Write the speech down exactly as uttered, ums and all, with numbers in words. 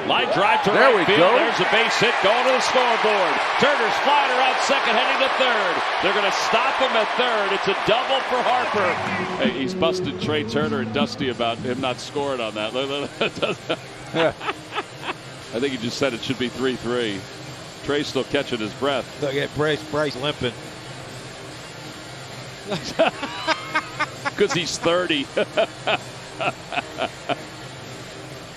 Line drive to there right we field. go. There's a base hit going to the scoreboard. Turner's flying around second, heading to third. They're going to stop him at third. It's a double for Harper. Hey, he's busted Trey Turner and Dusty about him not scoring on that. Yeah. I think he just said it should be three three. Trey's still catching his breath. Look at Bryce, Bryce limping. Because he's thirty.